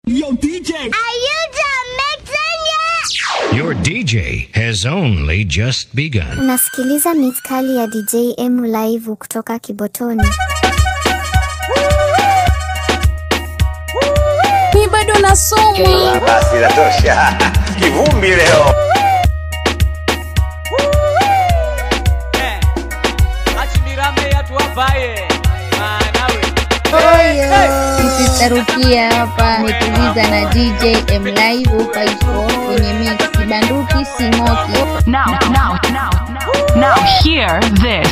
Yo, DJ! Are you done mixing yet? Your DJ has only just begun. Unasikiliza mix kali ya DJ M live kutoka Kibotoni. Ni bado nasoma. Basi natosha. Kivumbi leo. Achimirame ya tuwabaye. Msitarukia hapa metuliza na DJ M live 54 kwenye mix Banduki Simoki. Now hear this.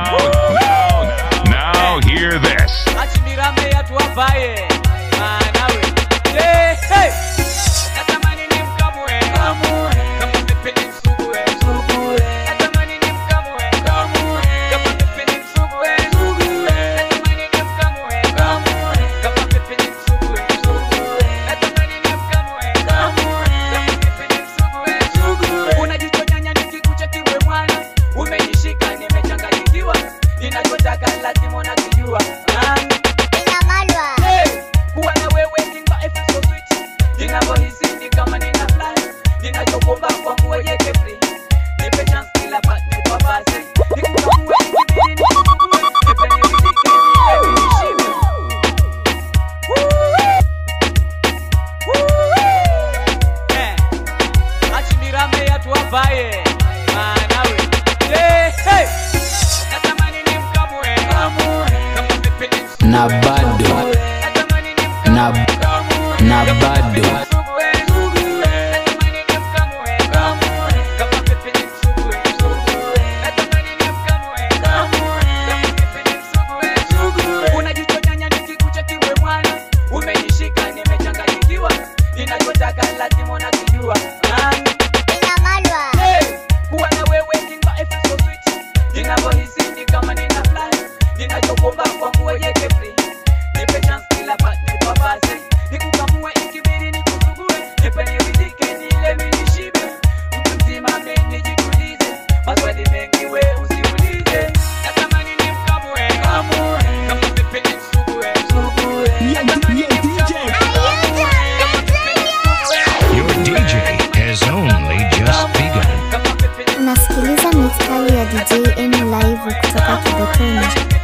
Now hear this. Achimirame ya tuwabaye. Manawe. Hey, hey. Natamani ni mkamwe. Kama pepe ni msugue. Natamani ni mkamwe. Kama pepe ni msugue. Natamani ni mkamwe. Kama pepe ni msugue. Natamani ni mkamwe. Kama pepe ni msugue. Unajichonyanya nikikucheki wewe mwana. Umenishika nimechanganyikiwa. Ninachotaka lazima unakijua. Kuwa na wewe ninga efe so sweet. Ninavyohisi ni kama nina fly. Ninachokomba kwangu wejeke free. Nipe chance kila part nipa basi. Nikukamue nikibiri nikukamue. Nipe niridhike niwe nishibe. Achimirame ya tuwabaye. Manawe. Hey, hey. Natamani ni mkamwe. Kama pepe ni msugue. Na bado unajichonyanya nikikucheki wewe mwana. Umenishika nimechanganyikiwa. Ninachotaka lazima unakijua. Kuwa na wewe ninga efe so sweet. Ninavyohisi ni kama nina fly. Ninachokomba kwangu wejeke free. Nipe chance kila part nipa basi. Nikukamue ikibiri nikusugue. Nipe niridhike nile minishibe. Mtu mzima nijitulize. Maswali mengi we usiulize. Natamani ni mkamue. Kama pepe ni msugue. Your DJ has only just begun. Unasikiliza mix kali ya DJ M live kutoka Kibotoni.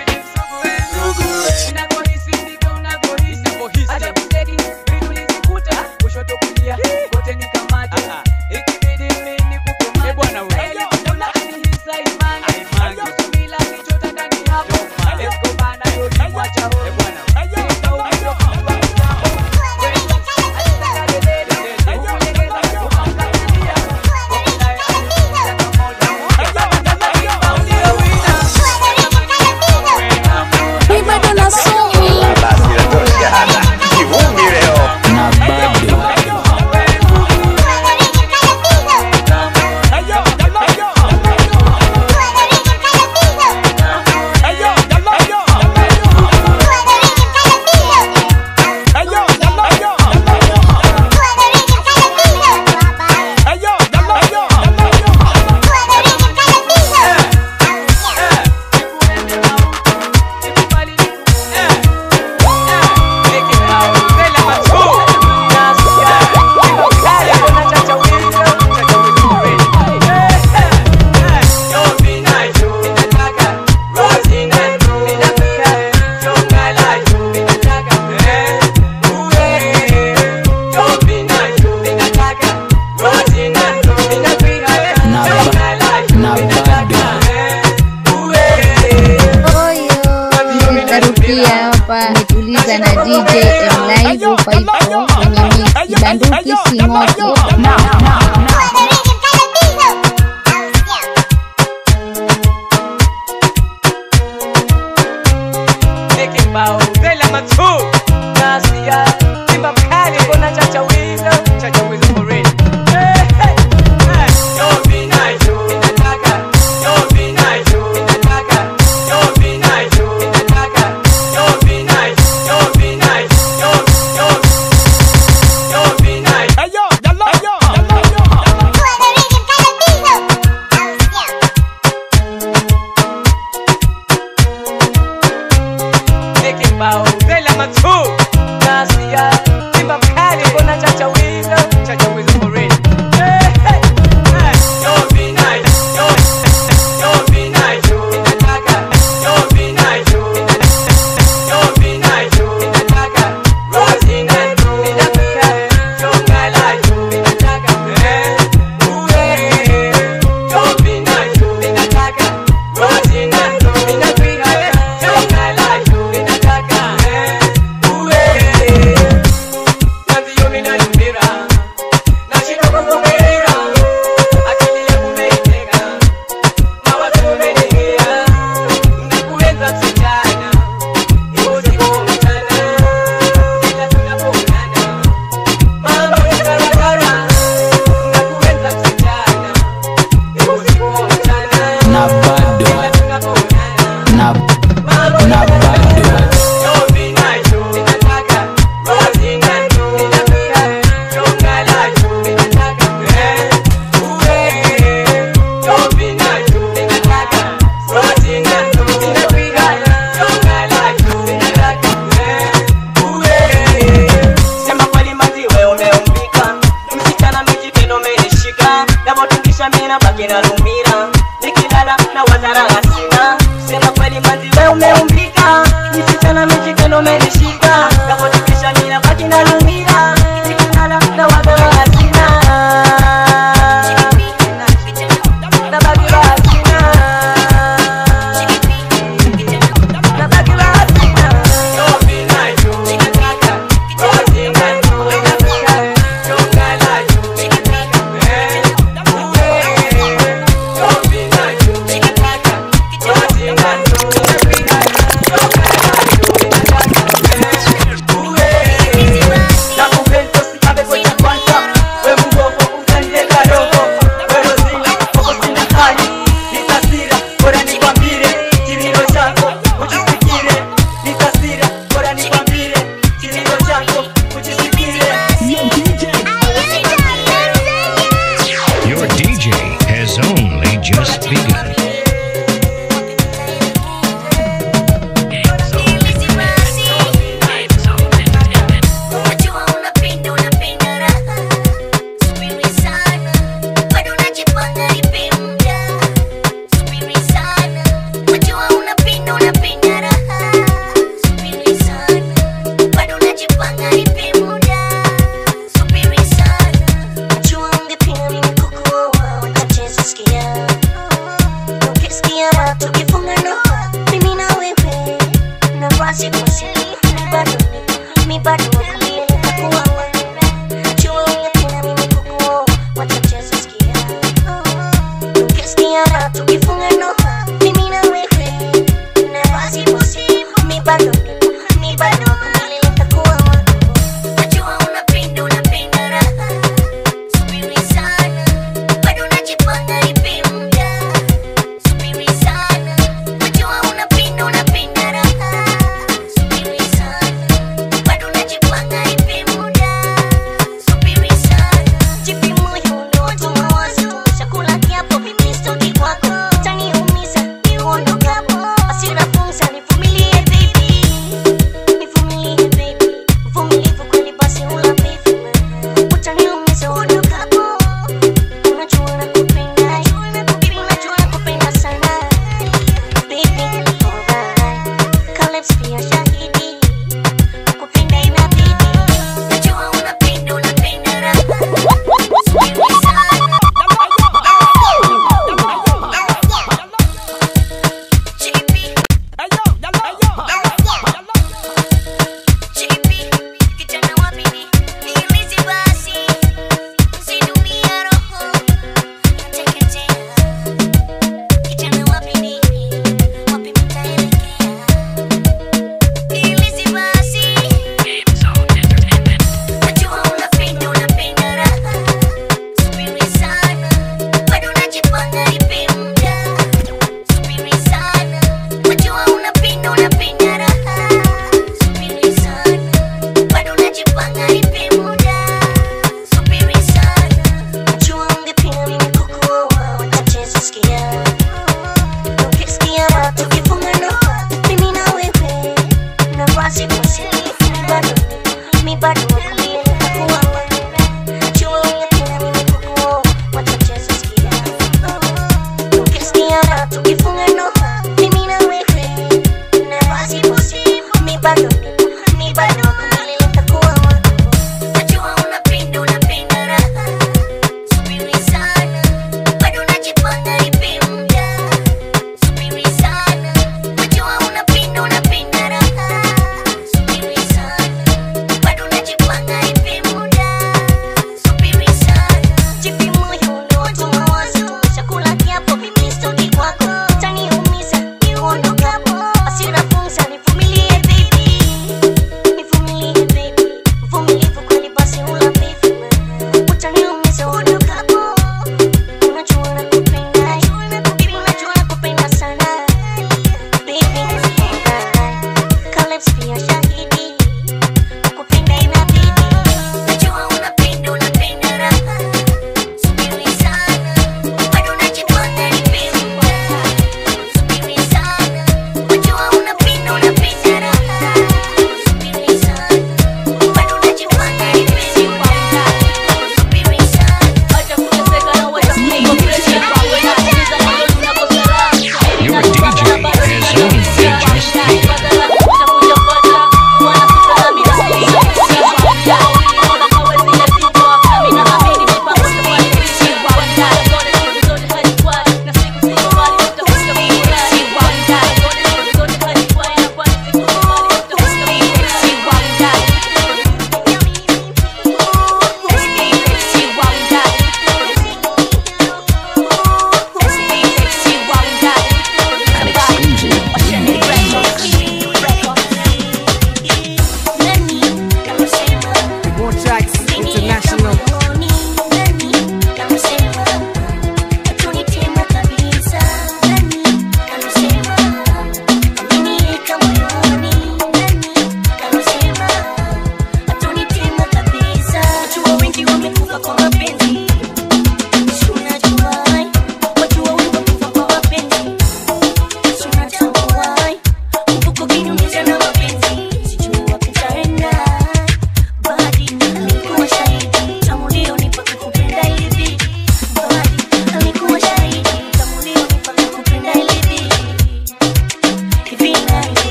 Metuliza na DJ M live 54 kwenye mix Banduki Simoki. nabaki na lumira, nikilala na wazara hasina. Sema kweli manzi wewe umeumbika, nisichana mechikano menishika, kapotikisha mimi nabaki na lumira, nikilala na wazara hasina. Nabaki la hasina, nabaki la hasina. Don't be like you, don't be like you, don't be like you.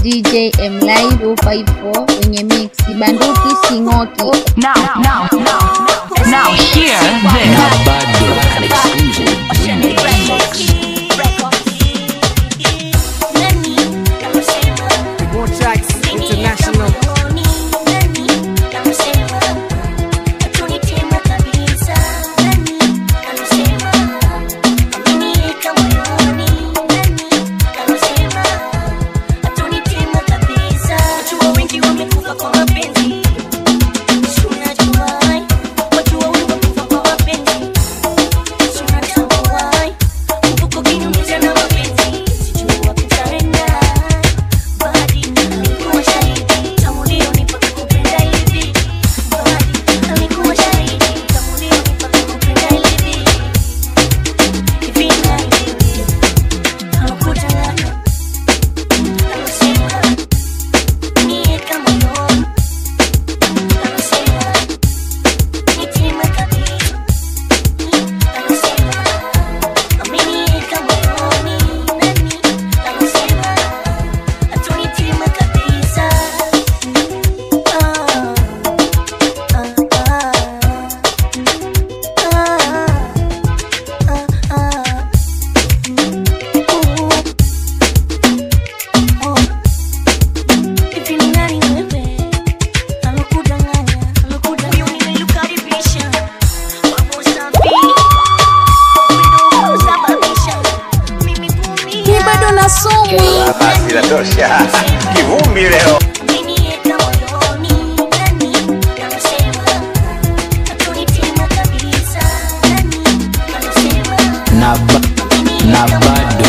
DJ M Live 54 kwenye mix. Banduki Singoki. Now hear this. More tracks international. Basi la tosha. Kivumbi leo. Na bado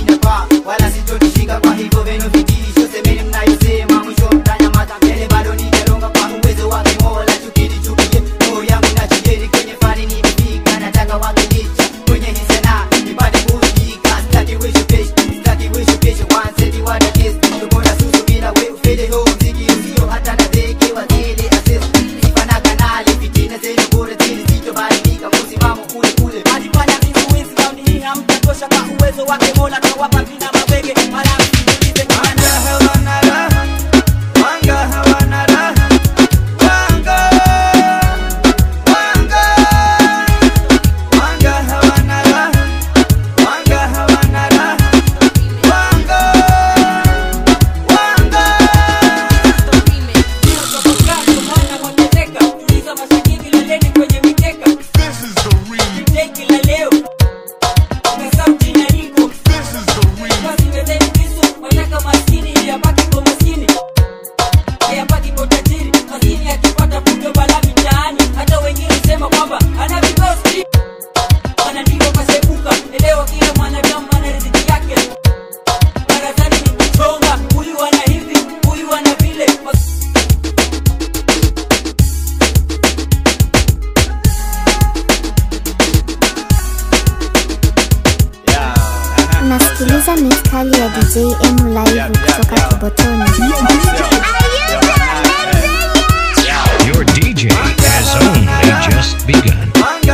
Wala sitotishika kwa hivyo venu vitisho, semeni mnayosema mwisho mtanyamaza mbele bado ni DJ M Live kutoka Kibotoni. Your DJ has only just begun.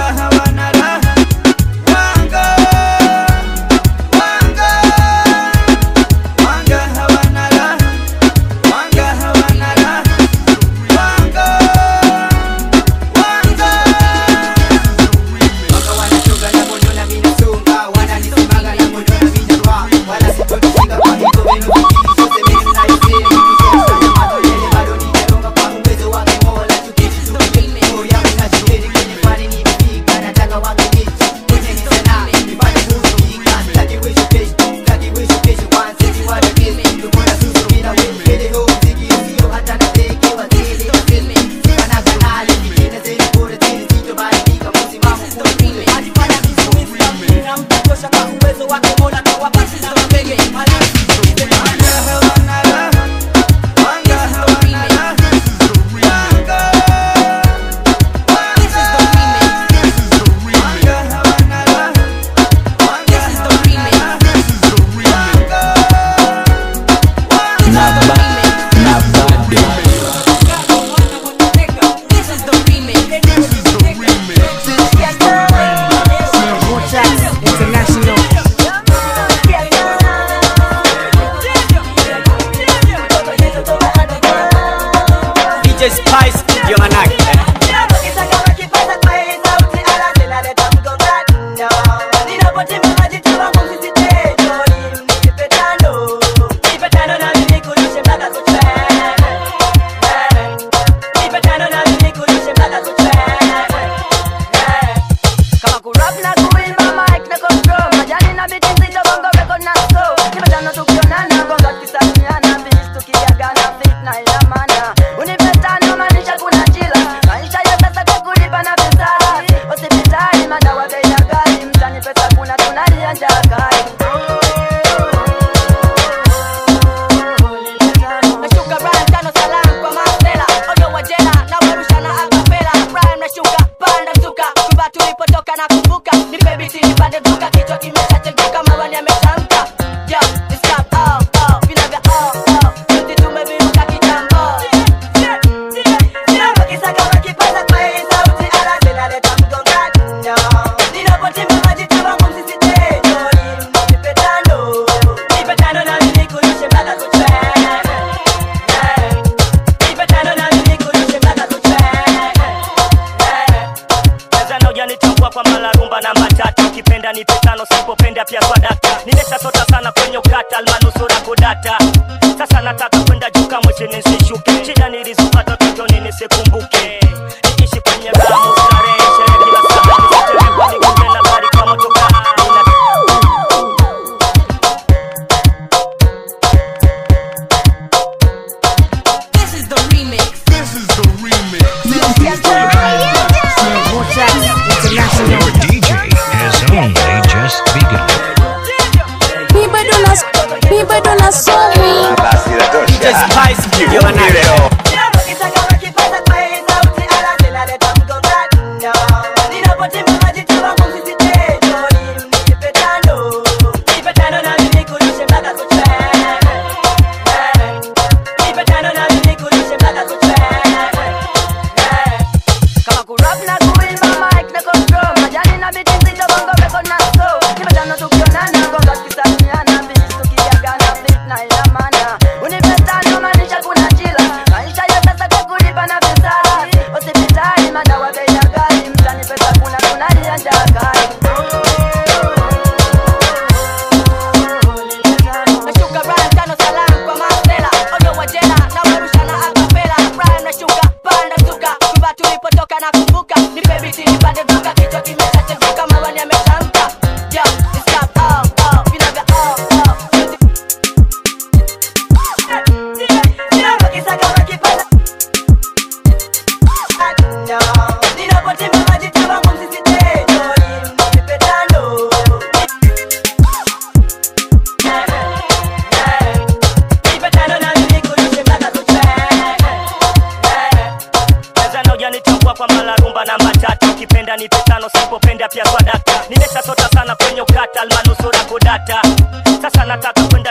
pia kwa data. Nimeshasota sana kwenye ukata almanusura kudata. Sasa nataka kwenda juu kama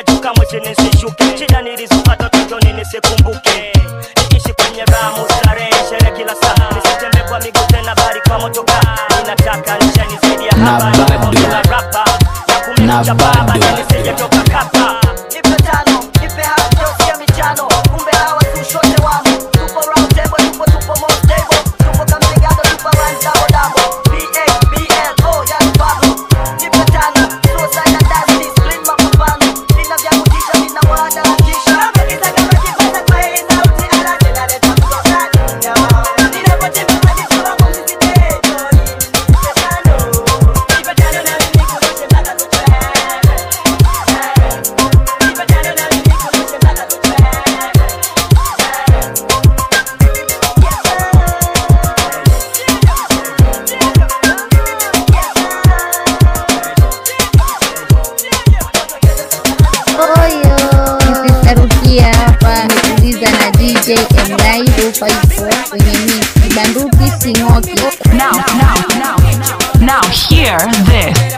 chini sishuke, shida nilizopata utotoni nisikumbuke. Nikiishi kwenye ramu starehe, sherehe kila saa, nisitembee kwa miguu tena bali kwa motoka. Ninataka nishani zaidi ya hapa, na rapa na bado nisije toka kapa. Nipe tano, nipe hapo sio michano. Kumbe hawa tu shote wangu. Tupo round table, tupo more stable. Tupo kama migado, tupo run double double. BABLO ya Pablo. Nipe tano, so sana dance scream mapambano. Nina vya kutisha, nina wada kutisha. Nikiza kama kipata kwa hii sauti ala tena leta kutoka. Nina pote mama kwa muziki tete. Nipe tano na mimi kutoka tata kutoka. Hapa nimetuliza na DJ M Live 54 kwenye mix Banduki Singoki. Now hear this.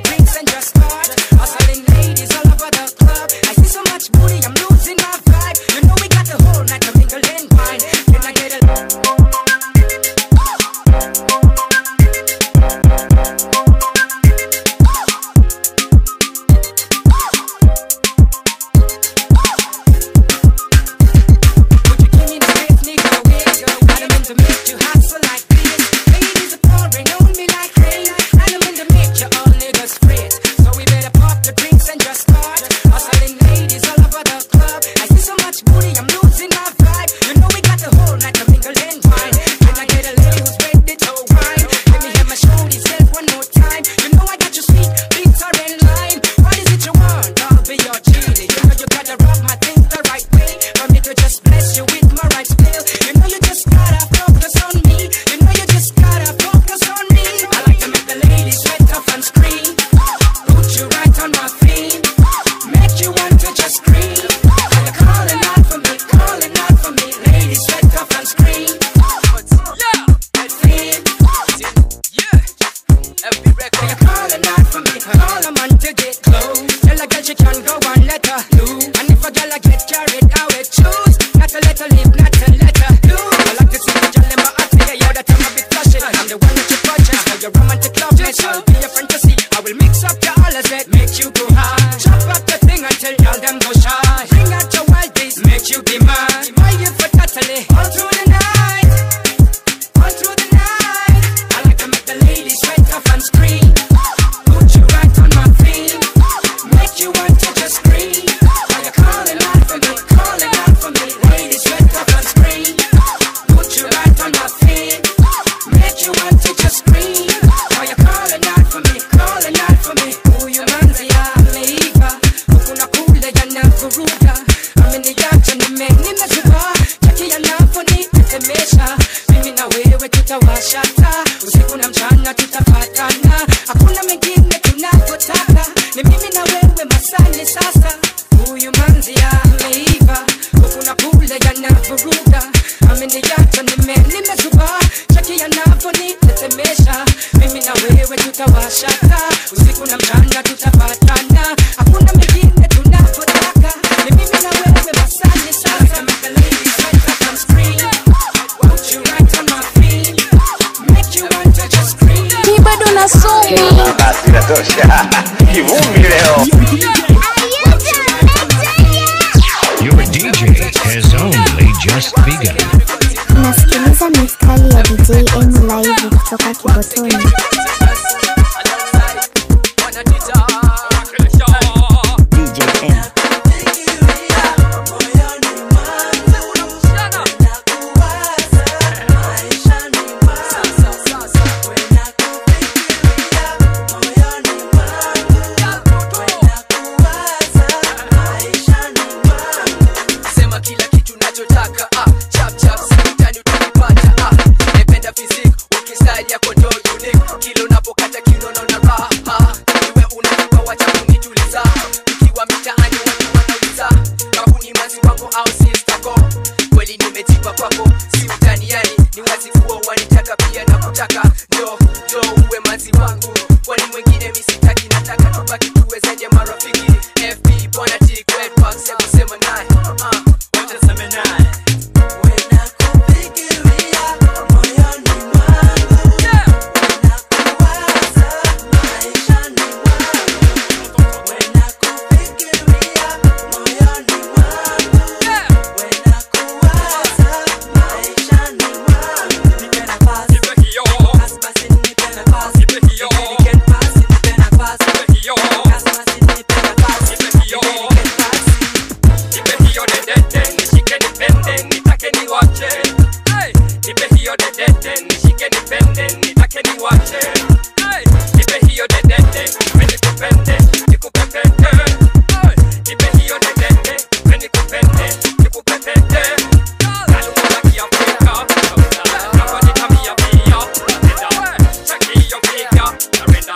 Your DJ has only just begun. Nasikiliza mixkali ya DJ M Live kutoka Kibotoni. Kwani mwingine misitaki, nataka tubaki tuwe zaidi ya marafiki. FB bwana T Great nipe hiyo dedede, nishike nipende, nitake niwache. Nipe hiyo dedede, nikupende, nikupepende. Nipe hiyo dedede, nikupende, nikupepende. Nalukula kiafrika, nako nitamia pia. Cheki hiyo piga, narenda.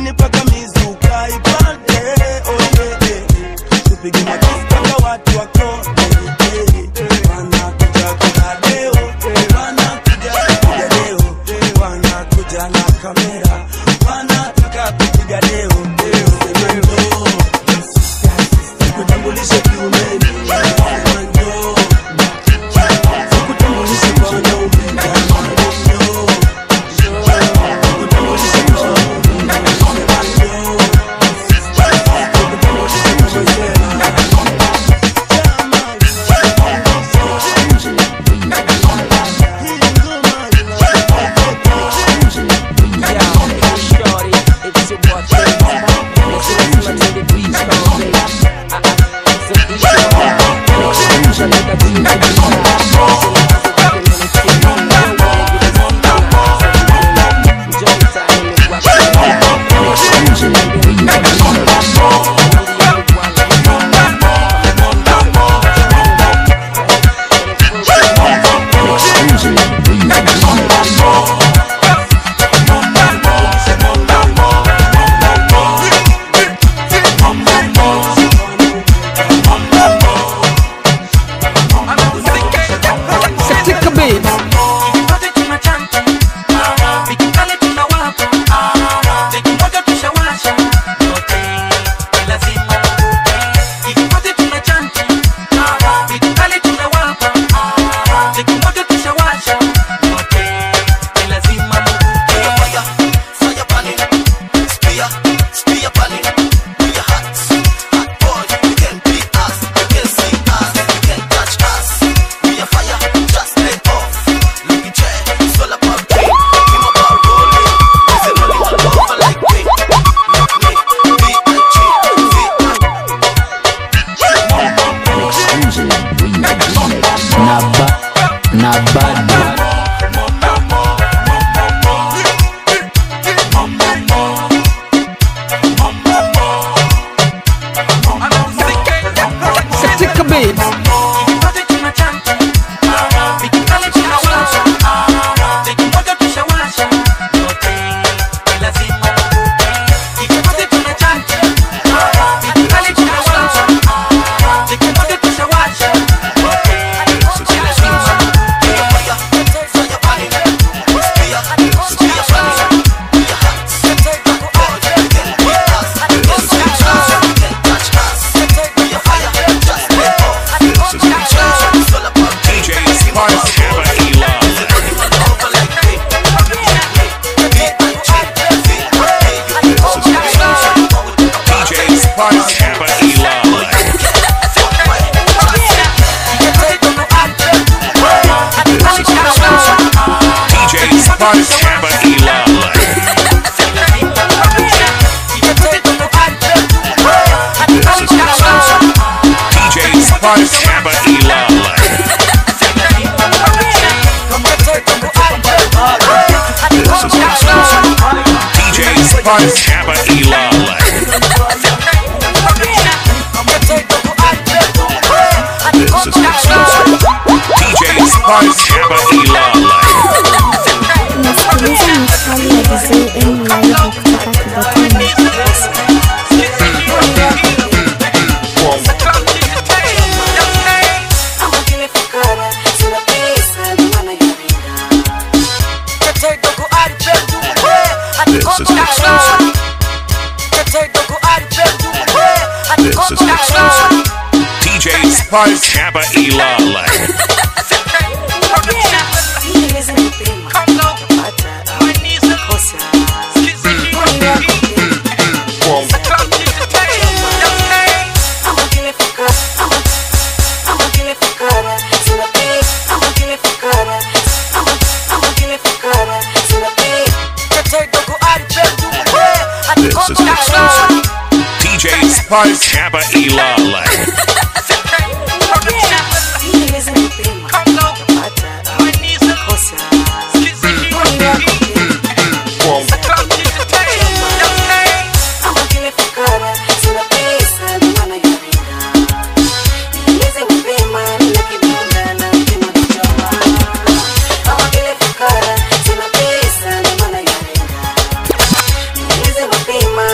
chini paka mizuka ipande. Oh yeah, tupige makofi paka watu wako. Wanakuja kwa leo, wanakuja kupiga leo, wanakuja na kamera, wanataka kupiga leo. Kutambulisha kiumeni, kutambulisha kwa wanaume. Chapa Ilala. Spice Chapa Ilala. Pema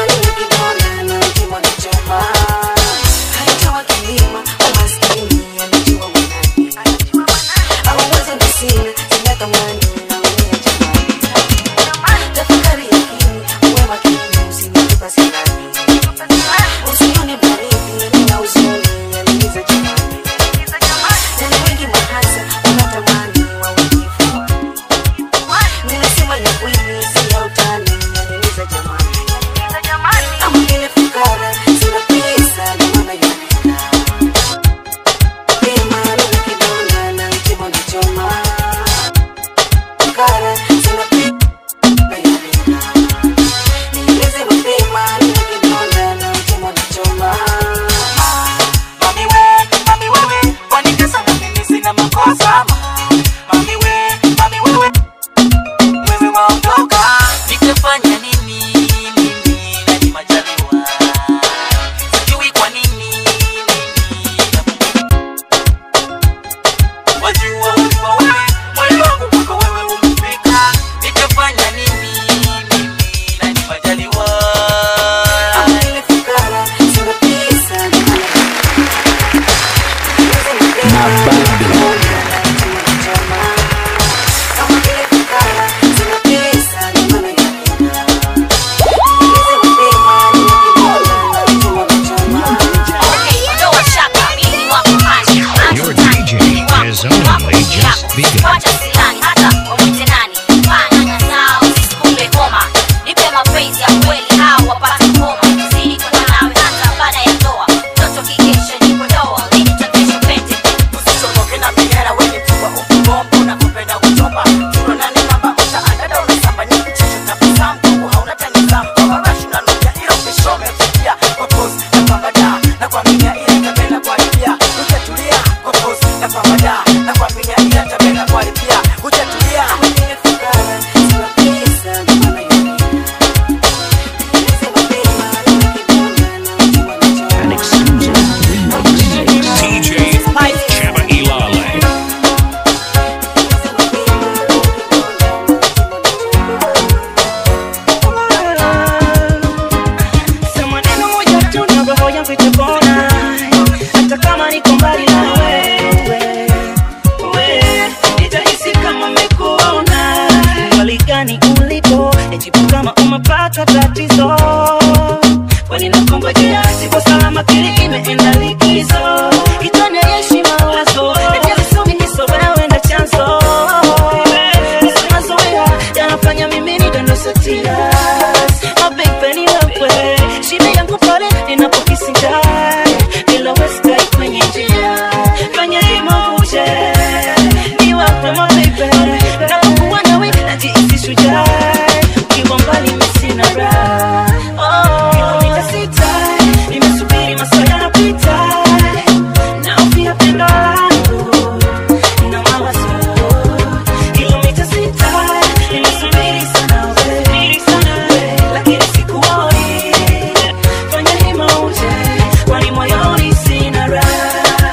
yangu itapona, hata kama niko mbali na wewe. Nitahisi kama nimekuona, mbali gani ulipo, nijibu kama umepata tatizo. Kwani nakongojea, siko salama, kili imeenda likizo. Kitani yeshi mawazo, nijazisomi niso wewe na chanzo. Niso mazoea, yanafanya mimi nidondosa tears. Mababy ni wewe, shida yangu pale ninapokisi ndani. Bila weskai kwenye njia, fanya himo uje. Ni wape mababy, napokuwa nawe najihisi shujaa. Ukiwa mbali mimi sina raha. Kilomita 6 nimesubiri masaa yanapita, naofia pendo langu na mawazo. Kilomita 6 nimesubiri sana wewe, lakini sikuoni. Fanya hima uje, kwani moyoni sina raha.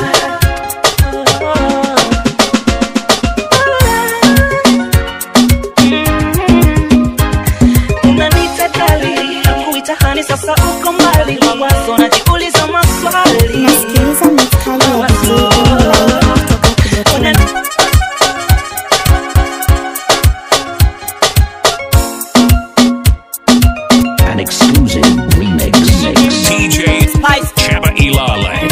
Unanita kali, nakuita hani, sasa uko mbali. Mawazo najiuliza maswali. Nasikiliza mixkali ya DJ M Live kutoka An exclusive remix. DJ Chaba Ilale.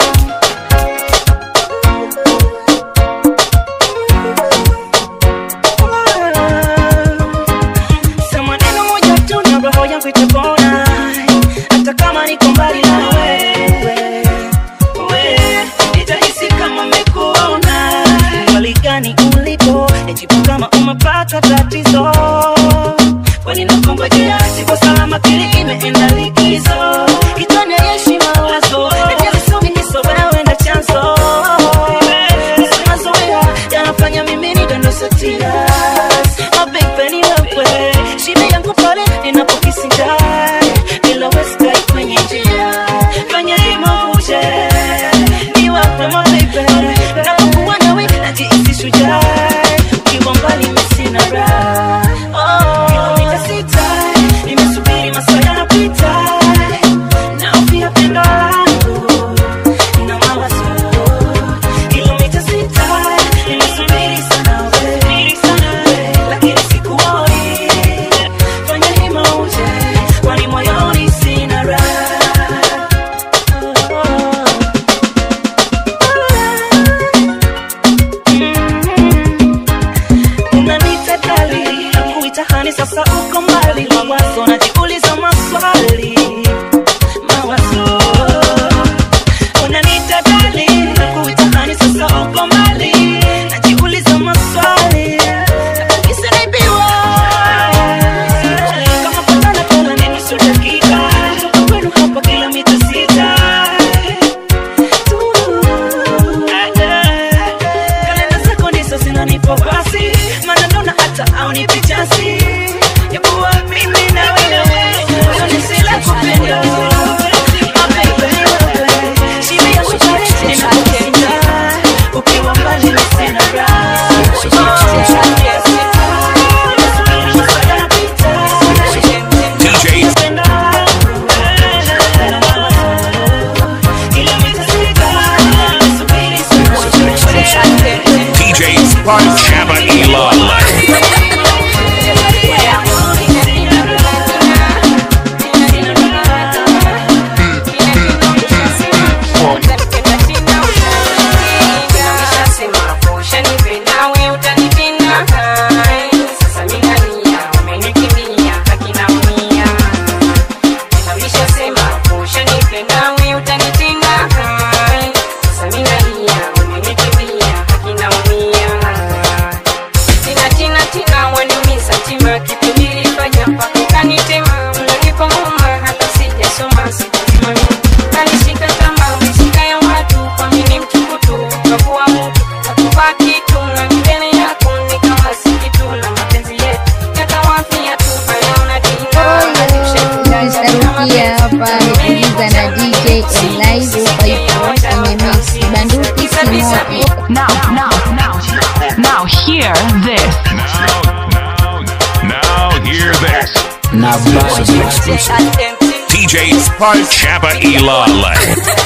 Sema neno moja tu na roho yangu itapona, hata kama niko mbali na wewe. Nitahisi kama nimekuona, mbali gani ulipo, nijibu kama umepata tatizo. Kwani nakongojea, siko salama, kili imeenda likizo. Kitani yeshi mawazo, nijazisomi niso wewe na chanzo. Niso mazoea, yanafanya mimi nidondosa tears. Mababy ni wewe, shida yangu pale ninapokisi ndani. Bila weskai kwenye njia, fanya himo uje. Ni wape mababy, napokuwa nawe najihisi shujaa. Ukiwa mbali mimi sina raha. Kilomita 6 nimesubiri masaa yanapita, naofia pendo langu na mawazo. Kilomita 6 nimesubiri sana wewe, lakini sikuoni. Fanya hima uje, kwani moyoni sina raha. Unanita kali, nakuita hani, sasa uko mbali. Mawazo najiuliza maswali. Mawazo unanita kali, nakuita hani, sasa uko mbali. Najiuliza maswali, nakisi naibiwa. Kama patana kala nini sio dakika, toka kwenu hapa kilomita 6 tu. Kalenda zako ndizo zinanipa wasi, maana naona hata haunipi chansi ya kuwa mimi na wewe. Moyoni sila kupenda. Mababy ni wewe, shida yangu pale ninapokenda. Ukiwa mbali mimi sina raha. DJ Chaba Ilale. Now hear this. Now hear this. Na bado DJ Chaba Ilale.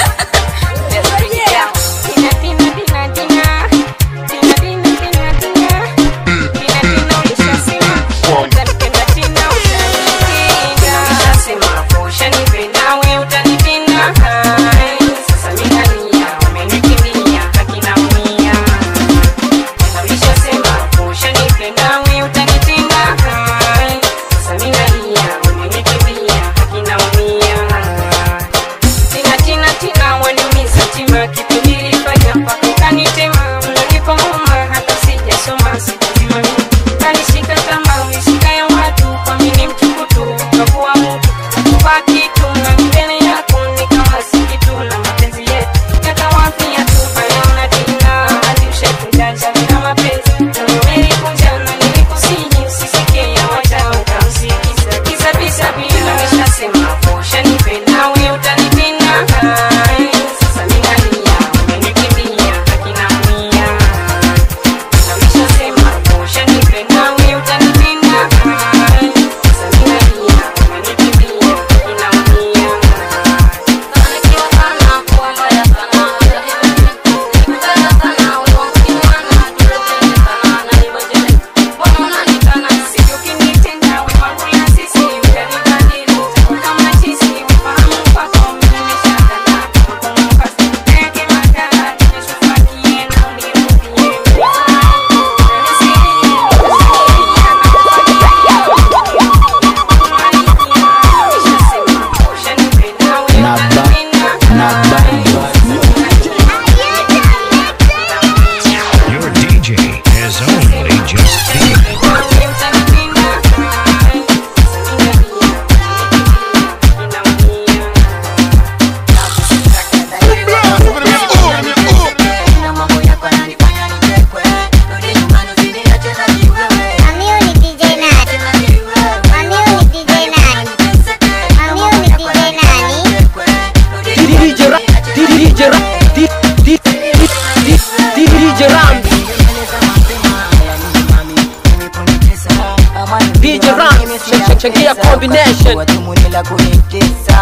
Changia combination watumulila kunitesa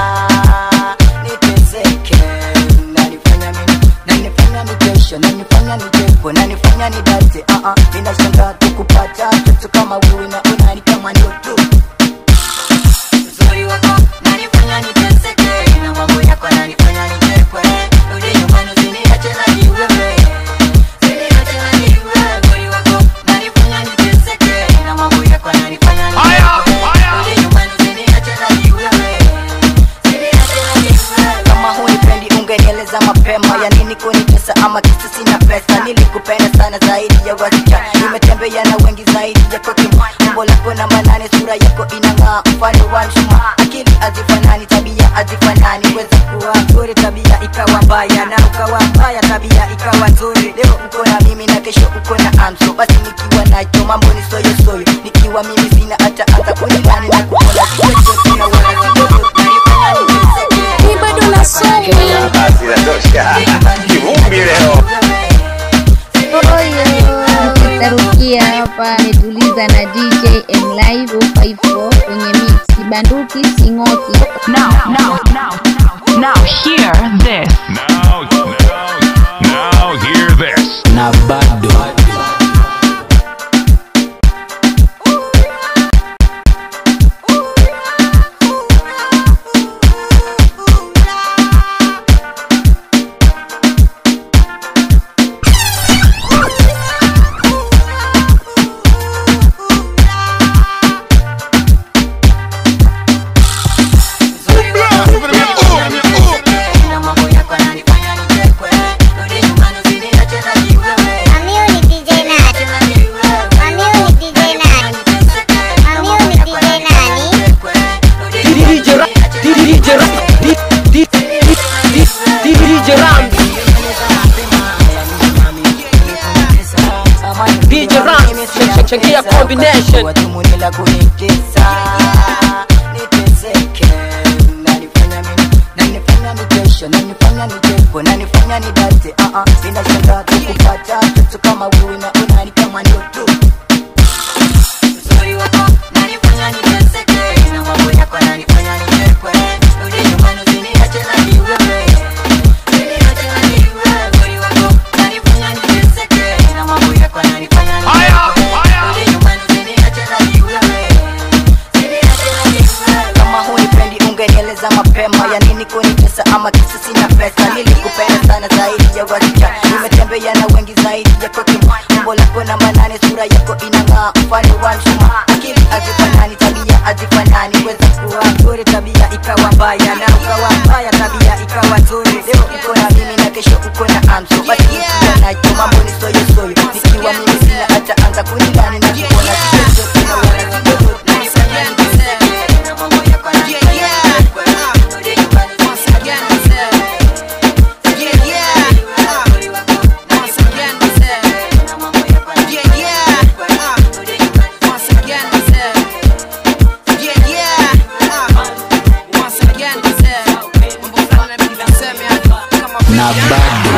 niteseke nanifanya nitesha nanifanya nitepo nanifanya nidate ninashanga tukupata tutu kama wewe na unani kama ndoto uzuri wako nanifanya niteseke na mambo yako nanifanya nitekwe rudi nyumbani usiniache na wewe usiniache na wewe uzuri wako nanifanya niteseke na mambo yako nanifanya za mapema ya nini kunitesa ama kisa sina pesa nilikupenda sana zaidi ya wasichana nimetembea na wengi zaidi yako kimwa umbo lako na manane sura yako inang'aa mfano wa mshumaa akili hazifanani tabia hazifanani weza kuwa nzuri tabia ikawa mbaya na ukawa mbaya tabia ikawa nzuri leo uko na mimi na kesho uko na amso basi nikiwa nacho mambo ni soyo soyo nikiwa mimi sina hata anza kunilani na kuona kidogo na wala kidogo ni bado nasoma kivumbi leo. Tarukia hapa ametuliza na DJ M Live 54 kwenye mix Kibanduki Singoki. Now hear this. Now hear this. Na bado Changia combination watumulila kunitesa niteseke nanifanya nitesha nanifanya nitepo nanifanya nidate ninashanga tukupata tutu kama wewe na unani kama ndoto uzuri wako nanifanya niteseke na mambo yako nanifanya nitekwe nini kunitesa ama kisa sina pesa. Nilikupenda sana zaidi ya wasichana, nimetembea na wengi zaidi ya koki. Umbo lako namba 8, sura yako inang'aa mfano wa mshumaa. Akili hazifanani, tabia hazifanani, weza kuwa nzuri tabia ikawa mbaya, na ukawa mbaya tabia ikawa nzuri. Leo uko na mimi na kesho uko na amso, basi nikiwa nacho mambo ni soyo soyo. Nikiwa mimi sina hata anza kunilani na kuona kesho kuna wana kidogo. Na bado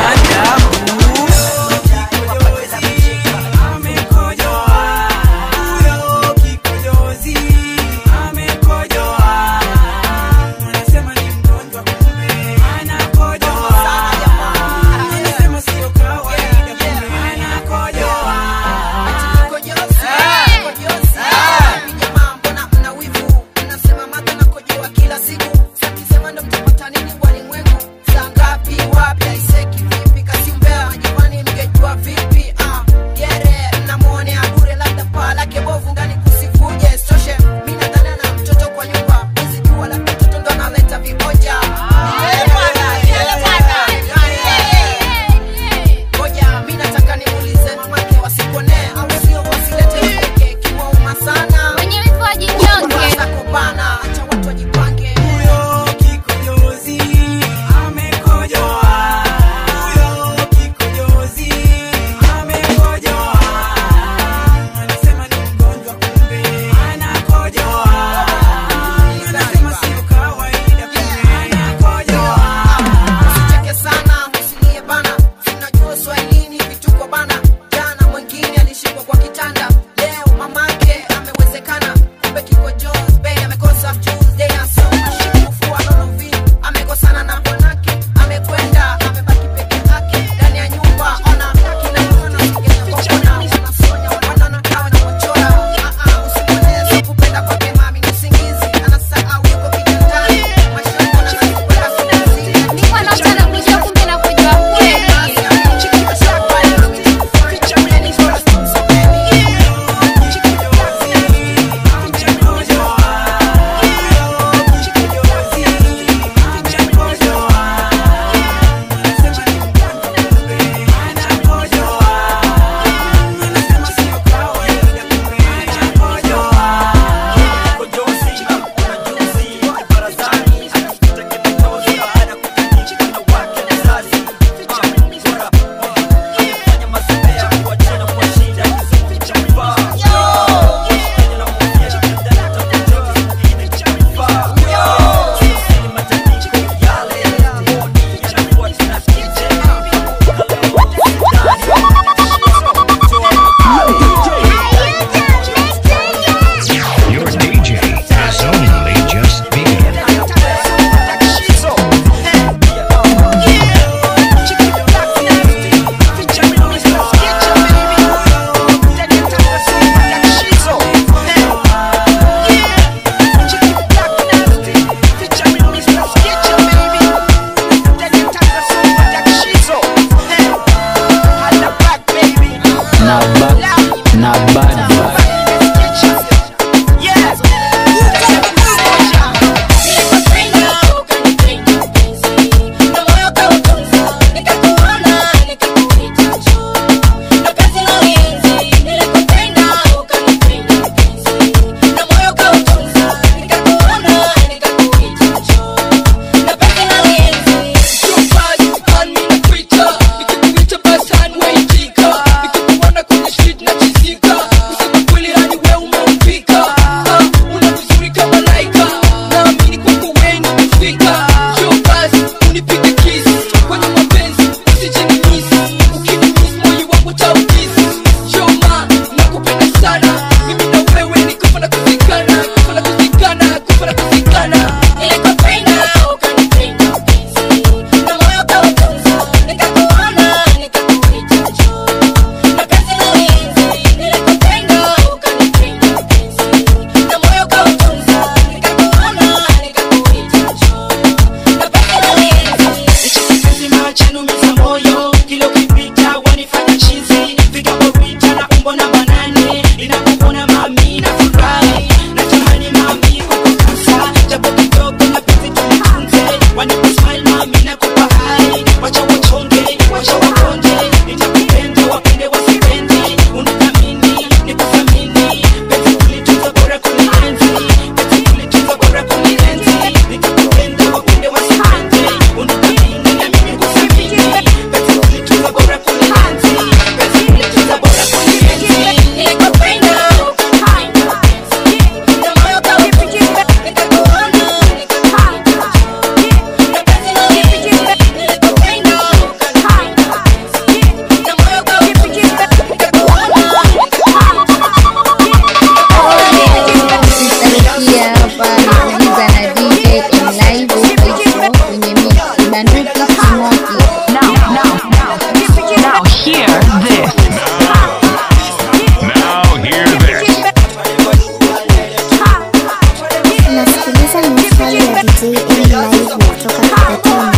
kila siku, sema ndo mtapata nini walimwengu, saa ngapi, wapi, aiseki vipi live kutoka Kigoma.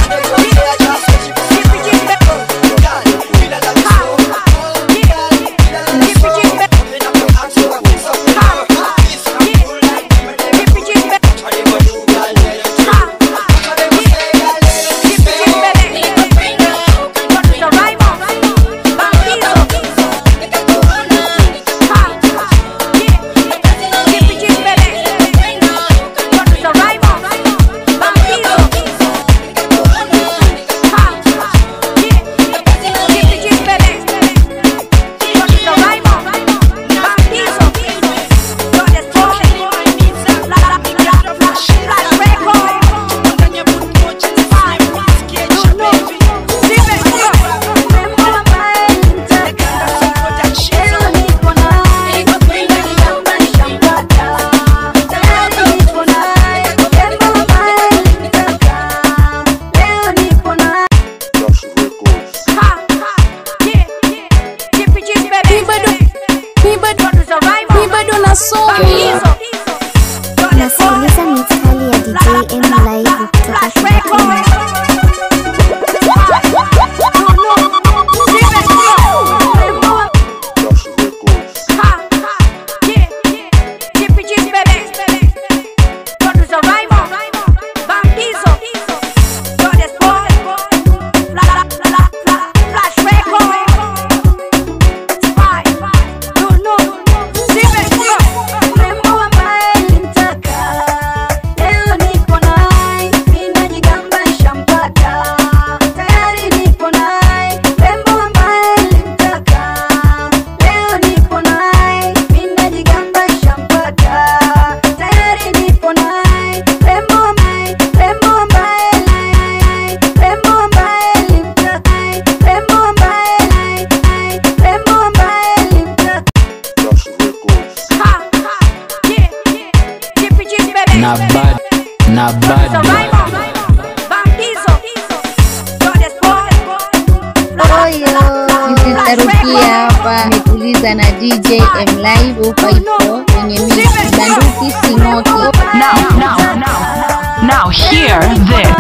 Nasikiliza mixali ya DJ M Live kutoka Kigoma. Na bado Rukia hapa metuliza na DJ M Live 54 kwenye mix Banduki Sing'oki. Now hear this.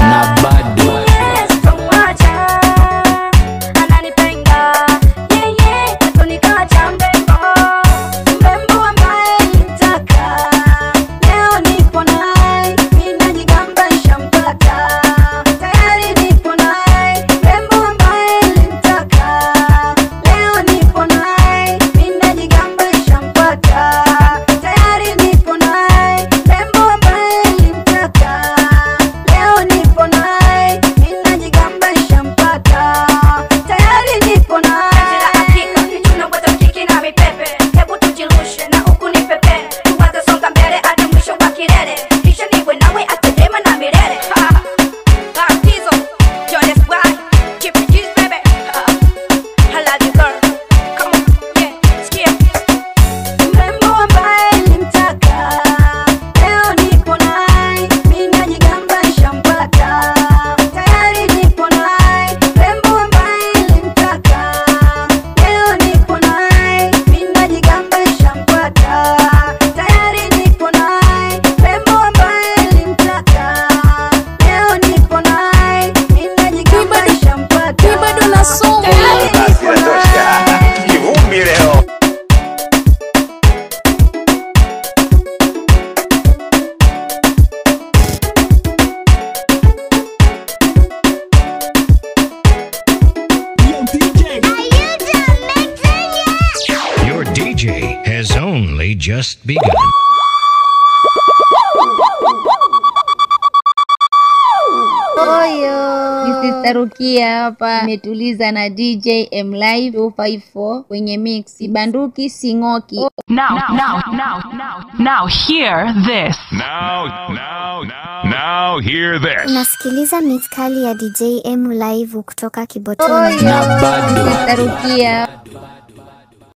Yeah, yeah. only just begun. Oyo, ni Sister Rukia hapa, metuliza na DJ M Live 254 kwenye mix. Sibanduki singoki. Now hear this. Now hear this. Unasikiliza mix kali ya DJ M Live kutoka Kibotoni. Oyo, Sister Rukia.